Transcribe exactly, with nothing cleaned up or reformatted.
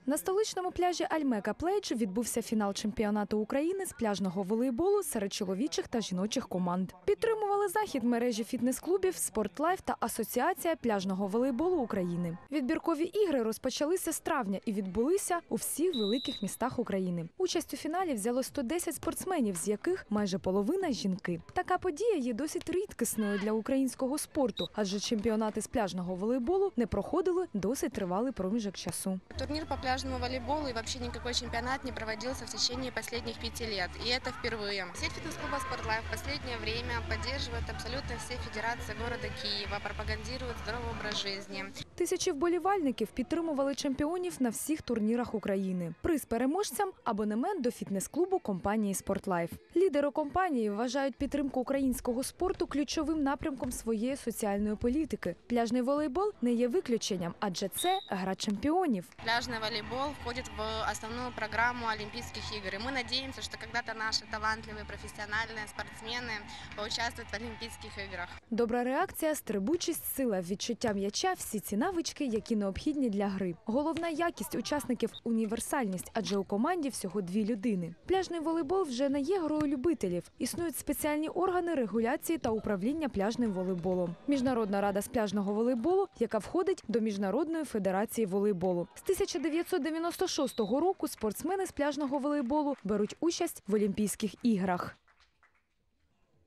На столичному пляжі Альмека Плейдж відбувся фінал чемпіонату України з пляжного волейболу серед чоловічих та жіночих команд. Підтримували захід мережі фітнес-клубів «Спортлайф» та Асоціація пляжного волейболу України. Відбіркові ігри розпочалися з травня і відбулися у всіх великих містах України. Участь у фіналі взяло сто десять спортсменів, з яких майже половина – жінки. Така подія є досить рідкісною для українського спорту, адже чемпіонати з пляжного волейболу не проходили досить тривалий проміжок часу. Турнир по пляжному волейболу и вообще никакой чемпионат не проводился в течение последних пяти лет. И это впервые. Сеть фитнес-клуба «Спортлайф» в последнее время поддерживает абсолютно все федерации города Киева, пропагандирует здоровый образ жизни. Тисячі вболівальників підтримували чемпіонів на всіх турнірах України. Приз переможцям – абонемент до фітнес-клубу компанії «Спортлайф». Лідери компанії вважають підтримку українського спорту ключовим напрямком своєї соціальної політики. Пляжний волейбол не є виключенням, адже це гра чемпіонів. Пляжный волейбол входит в основную программу Олимпийских игр. И мы надеемся, что когда-то наши талантливые профессиональные спортсмены поучаствуют в Олимпийских играх. Добра реакція, стрибучість, сила, відчуття м'яча – всі ці навички, які необхідні для гри. Головна якість учасників – універсальність, адже у команді всього дві людини. Пляжний волейбол вже не є грою любителів. Існують спеціальні органи регуляції та управління пляжним волейболом. Міжнародна рада з пляжного волейболу, яка входить до Міжнародної федерації волейболу. З тисяча дев'ятсот дев'яносто шостого року спортсмени з пляжного волейболу беруть участь в Олімпійських іграх.